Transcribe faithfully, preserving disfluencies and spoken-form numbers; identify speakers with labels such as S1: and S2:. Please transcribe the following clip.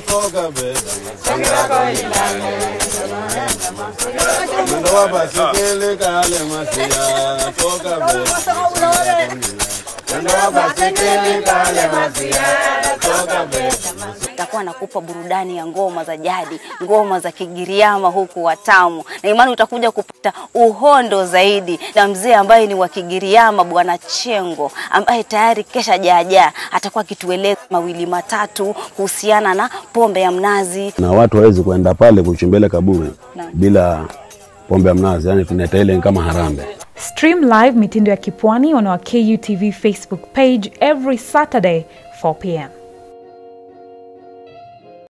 S1: toka beda Ndo basikele kale masia toka beda Ndo basikele kale masia toka beda
S2: Takuwa nakupa burudani ya ngoma za jadi, ngoma za Kigiriama huku Watamu. Na imani utakuja kupata uhondo zaidi na mzee ambaye ni wa Kigiriama, Bwana Chengo, ambaye tayari kesha jaja atakuwa kitueleza mawili matatu kuhusiana na pombe ya mnazi.
S3: Na watu hawezi kuenda pale kuchimbele kaburi na bila pombe ya mnazi, yani tunaita ile kama harambe.
S4: Stream live mitindo ya Kipwani on our K U T V Facebook page every Saturday four p m